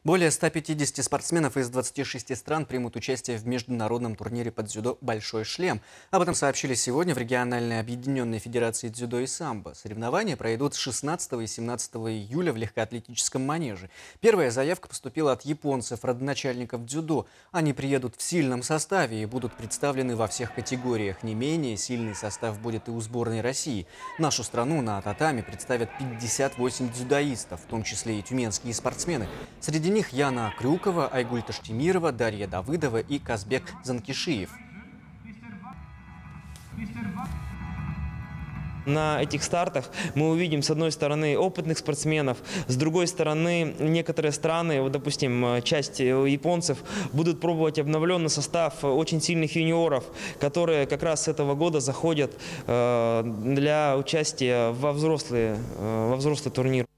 Более 150 спортсменов из 26 стран примут участие в международном турнире по дзюдо «Большой шлем». Об этом сообщили сегодня в региональной объединенной федерации дзюдо и самбо. Соревнования пройдут с 16 и 17 июля в легкоатлетическом манеже. Первая заявка поступила от японцев, родоначальников дзюдо. Они приедут в сильном составе и будут представлены во всех категориях. Не менее сильный состав будет и у сборной России. Нашу страну на татами представят 58 дзюдоистов, в том числе и тюменские спортсмены. Среди них Яна Крюкова, Айгуль Таштемирова, Дарья Давыдова и Казбек Занкишиев. На этих стартах мы увидим, с одной стороны, опытных спортсменов, с другой стороны, некоторые страны, вот, допустим, часть японцев, будут пробовать обновленный состав очень сильных юниоров, которые как раз с этого года заходят для участия во взрослый турнир.